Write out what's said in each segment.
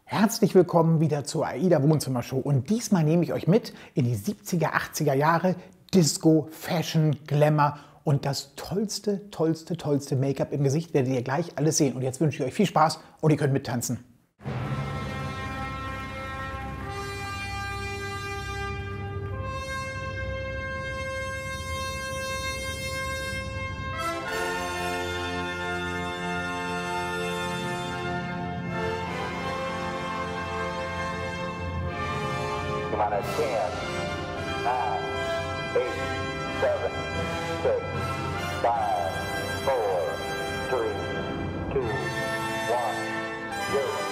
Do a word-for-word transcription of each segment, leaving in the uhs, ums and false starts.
Herzlich willkommen wieder zur AIDA Wohnzimmershow und diesmal nehme ich euch mit in die siebziger, achtziger Jahre Disco, Fashion, Glamour und das tollste, tollste, tollste Make-up im Gesicht werdet ihr gleich alles sehen. Und jetzt wünsche ich euch viel Spaß und ihr könnt mittanzen. On a ten, nine, eight, seven, six, five, four, three, two, one, zero.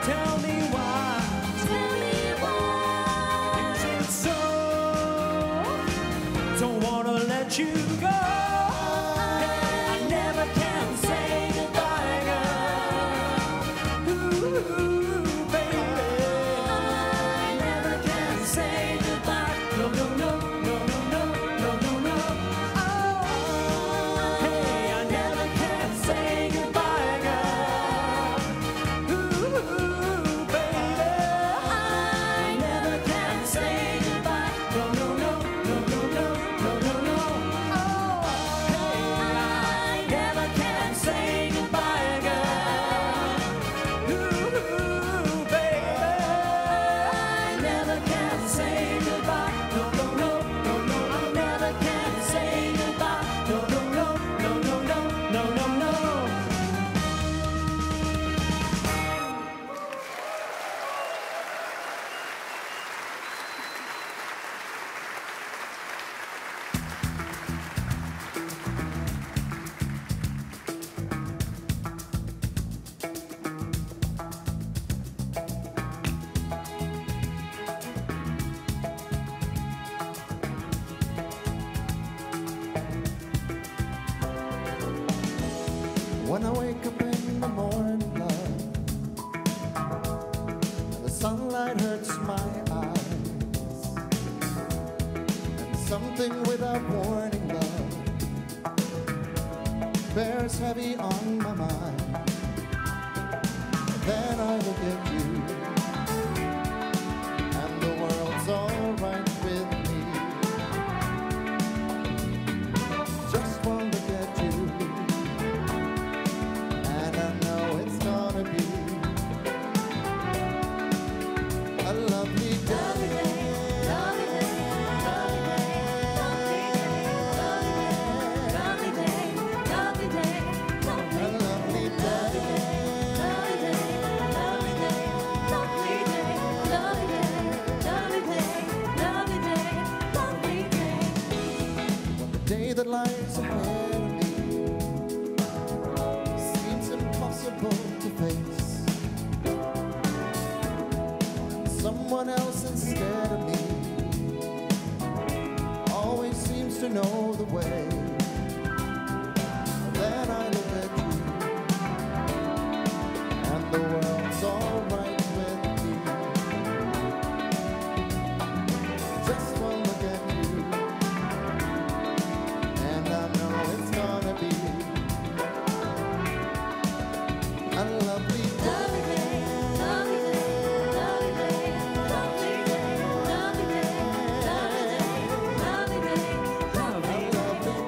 Tell me why. Tell me why. Is it so? Don't wanna let you go. I never can say goodbye, girl. Ooh, baby. I never can say goodbye. No, no, no, no, no, no, no, no, no. Oh, hey, I never can say goodbye, girl. Ooh, baby. I never can say goodbye. No, no, no, no, no, no, no, no, no. Oh, hey, I never can say goodbye, girl. Ooh, baby. I never can say goodbye. No, no, no, no, no, I never can say goodbye. No, no, no, no, no, no, no, no, no. When I wake up in the morning, love, and the sunlight hurts my eyes, and something without warning, love, bears heavy on my mind. Then I look at you, and the world's alright with me. Just one look at you, and I know it's gonna be a lovely day. Lovely day, lovely day, lovely day, lovely day, lovely A lovely day. lovely day, lovely day, lovely day, lovely day, lovely day, lovely day. When the day that lies ahead of me seems impossible to face, someone else instead of me always seems to know the way. Then I look at you, and the world's alright with me. Just one look at you, and I know it's gonna be a lovely day. Lovely day, lovely day, lovely day, lovely day, lovely day, lovely day, lovely day, lovely day,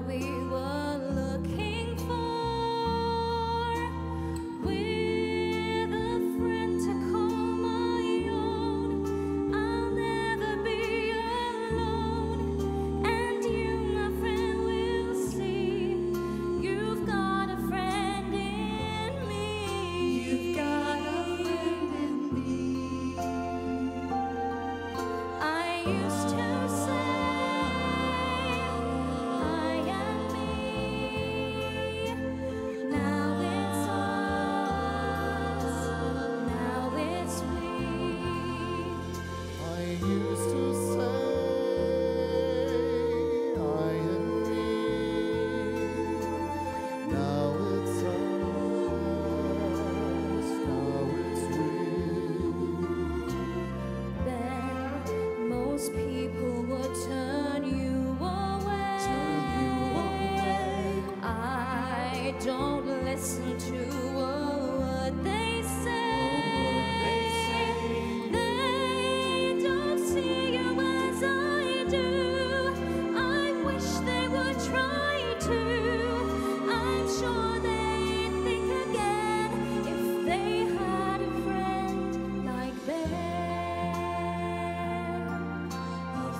we were looking for, with a friend to call my own. I'll never be alone, and you, my friend, will see you've got a friend in me. You've got a friend in me. I used to say I am me. Now it's us. Now it's we. I used to say I am me. Now it's us. Now it's we. Then most people would turn you away. I don't listen to a word they say. They don't see you as I do. I wish they would try to. I'm sure they'd think again if they had a friend like them. A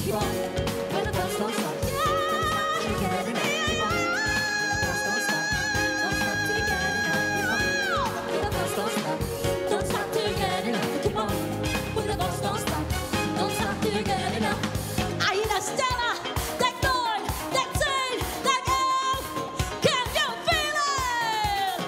keep on. When the bus don't stop, don't stop till you get enough. Keep on. The bus don't stop, don't stop till you get enough. Keep on. When the bus don't stop, don't stop till you get enough. Keep on. When the bus don't stop, don't stop till you get enough. Aida Stella, that Lord, that Zane, that L. Can you feel it?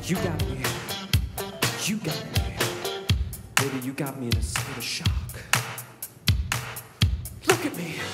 You got me. You got me. Baby, you got me in a state of shock. Look at me.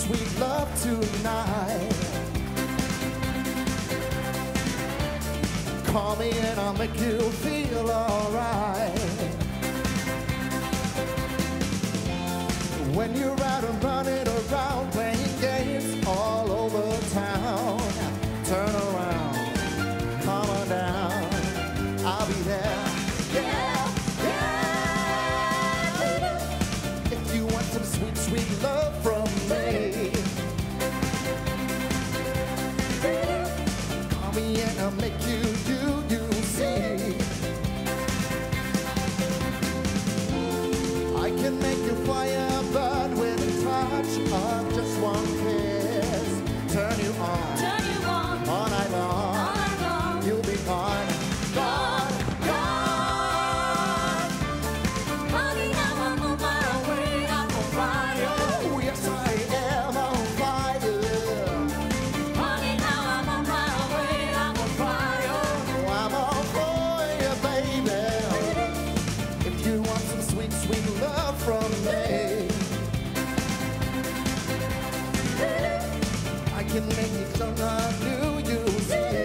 sweet love tonight. Call me and I'll make you feel alright. When you're out and running around playing games all over town, turn around, come on down, I'll be there. Yeah, yeah. If you want some sweet, sweet love from me, call me and I'll make you, you, you see. I can make you fire burn with a touch of just one kiss. Turn you on, Turn you on, all night long. all night long. You'll be gone, gone, gone. Honey, now I'm on my way, I'm on fire. Oh, yes, I am on fire. Honey, now I'm on my way, I'm on fire. Oh, I'm all for you, baby. If you want some sweet, sweet love from me, I can make you something new, you see.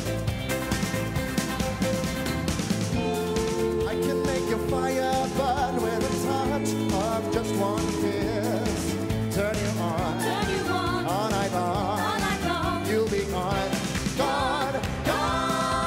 I can make your fire burn with a touch of just one kiss. Turn you on, Turn you on, all night long. all night long. You'll be gone, gone, gone.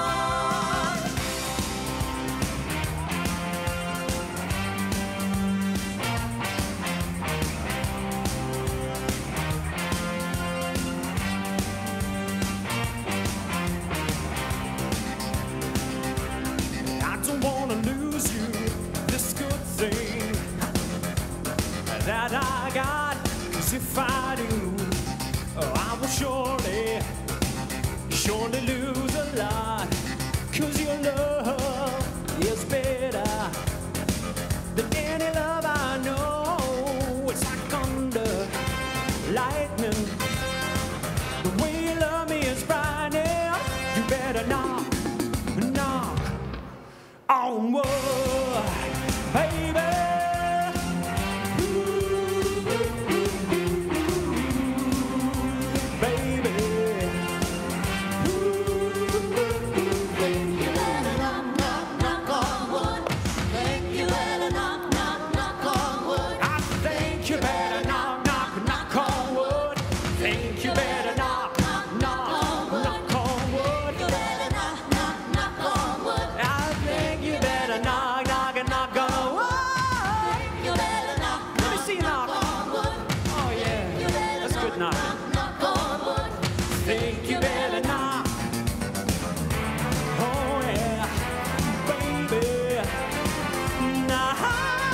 I don't wanna lose you, this good thing that I got. 'Cause if I do, oh, I will surely, surely lose a lot. 'Cause your love is better than any love I know. It's like thunder, lightning. The way you love me is frightening. You better knock, knock on wood, baby. Baby. You better knock, knock, knock on wood. You better knock, knock, knock on wood. I think you better knock, knock, knock on wood. Think you better knock, knock, knock on wood. You better knock, knock, knock on wood. I think you better knock, knock, and knock on wood. You better knock, Let me see you knock. knock on wood. Oh You yeah, better that's good knock, knocking. knock, knock on wood. Think you better knock. Oh yeah, baby. Now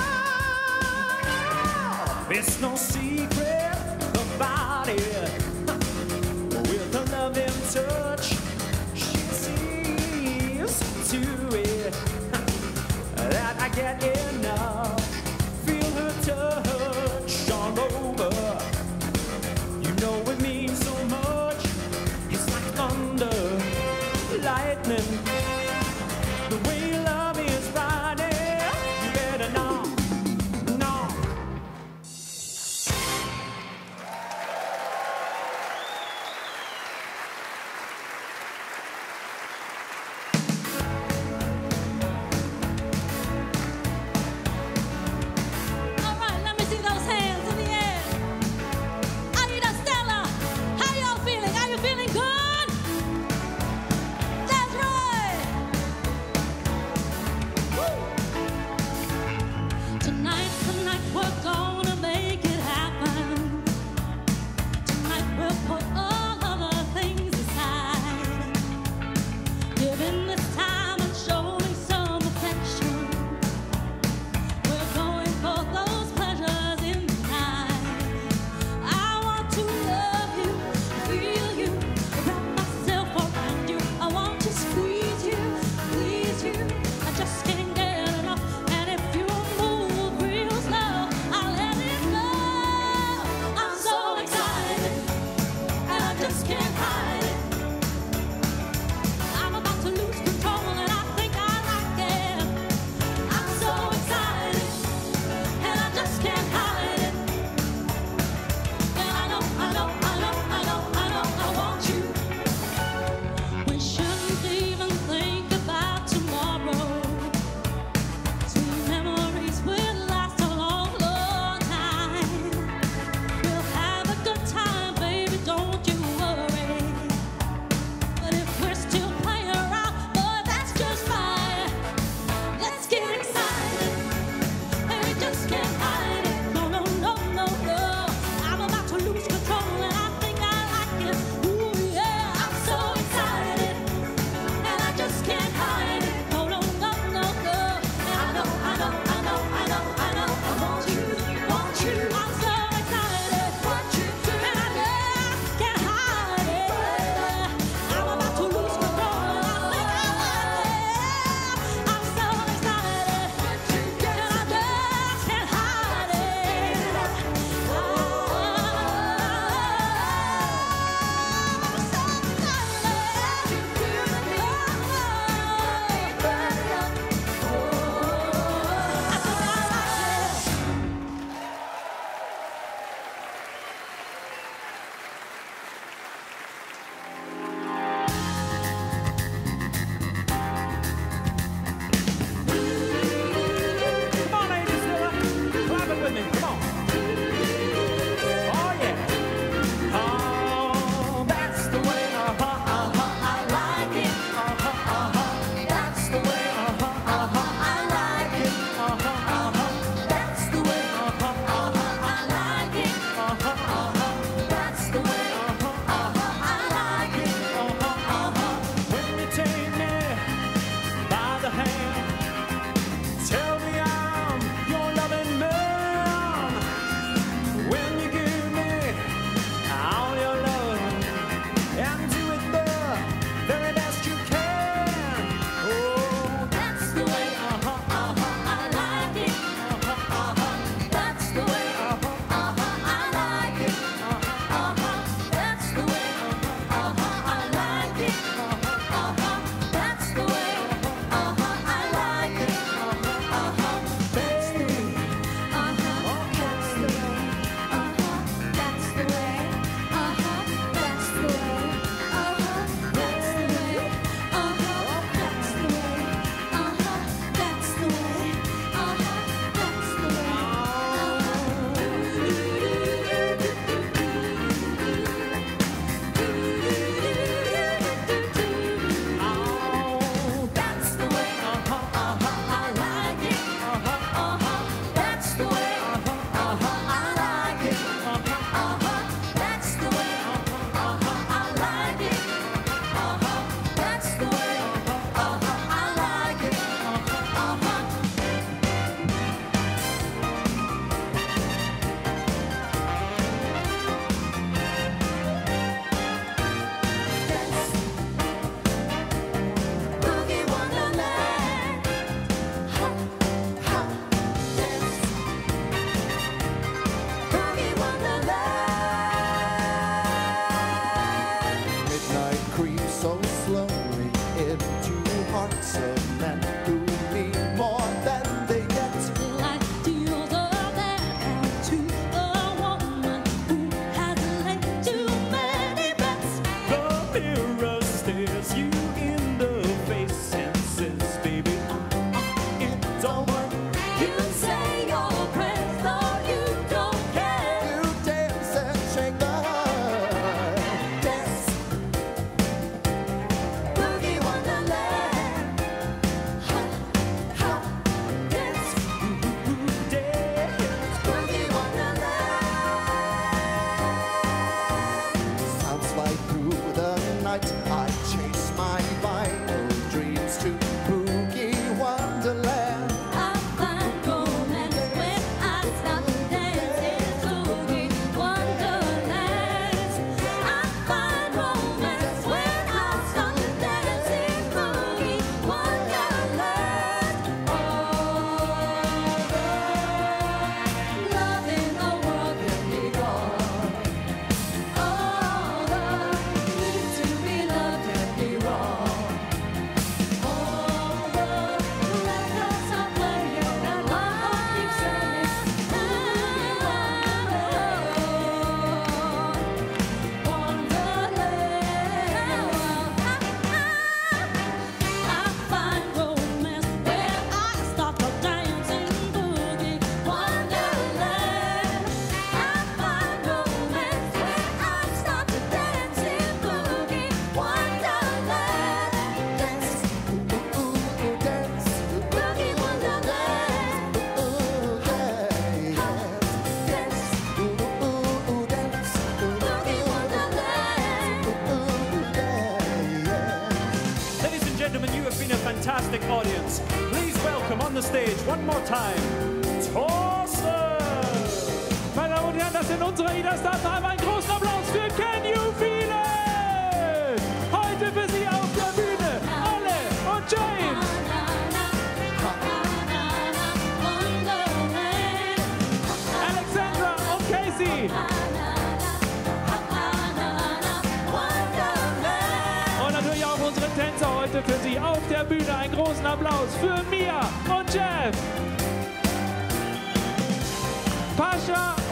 it's no secret about it. With a loving touch, she sees to it that I get enough. Feel her touch all over. You know it means so much. It's like thunder, lightning. The way you love me is riding. You better knock, knock. with me, come on. Oh yeah. Oh, that's the way, uh-huh, uh-huh, I like it. Uh-huh, uh-huh, that's the way, uh-huh, uh-huh, I like it. Uh-huh, uh-huh, that's the way, uh-huh, uh-huh, I like it. Uh-huh, uh-huh, that's the way, uh-huh, uh-huh, I like it. Uh-huh, uh-huh, when you take me by the hand, tell me I'm your loving man. When you give me all your love and do it the very best you can. Oh, that's the way, uh-huh, uh-huh, I like it. Uh-huh, uh-huh, that's the way, uh-huh, uh-huh, I like it. Uh-huh, uh-huh, that's the way, uh-huh, uh-huh, I like it. Uh-huh, uh-huh, that's the way, uh-huh, I like it. Uh-huh, uh-huh, baby. Uh-huh, that's the way. Uh-huh, that's the way. Uh-huh, that's the way. Uh-huh, that's the way. Uh-huh, that's the way. Uh-huh, that's the way. Uh-huh, that's the way. Oh, that's the way, uh-huh, uh-huh, I like it. Uh-huh, uh-huh, that's the way, uh-huh, uh-huh, I like it. Uh-huh, uh-huh, that's the way, uh-huh, uh-huh, I like it. Uh-huh, that's the way, uh-huh, uh-huh, I like it. Uh-huh, uh-huh. Boogie Wonderland. Ha, ha, dance. Boogie Wonderland. Midnight creeps so slowly into hearts of men who need more than they get. Like deals of that to a woman who has laid too many bets. The mirror stares you in the face and says, baby, uh-uh, it don't work. You say your prayers, though you don't care. You dance and shake the dance. Boogie Wonderland. Ha, ha, dance. Dance. Boogie Wonderland. Sounds like through the night I chase my vinyl dreams to Boogie Wonderland. I find romance when I stop dancing. Boogie Wonderland. I find romance when I stop dancing. Boogie Wonderland. All the love in the world can be gone. All the need to be loved can be wrong. All the records are playing and my heart keeps saying, Wonderland. I find romance when I start to dancing. Boogie Wonderland. I find romance when I start to dancing. Boogie Wonderland. Dance. Ooh, ooh, dance. Boogie Wonderland. Ooh, yeah, yeah. Dance. Ooh, ooh, dance. Boogie Wonderland. Ooh, yeah, yeah. Ladies and gentlemen, you have been a fantastic audience. Please welcome on the stage one more time, Thorsten! Meine Damen und Herren, das sind unsere Ida-Stars. Einmal einen großen Applaus für Can You Feel It? Heute für Sie auf der Bühne, Alle und James. Wonderland. Alexandra und Casey. Wonderland. Und natürlich auch unsere Tänzer heute für Sie auf der Bühne. Einen großen Applaus für Mia und Jeff. Pascha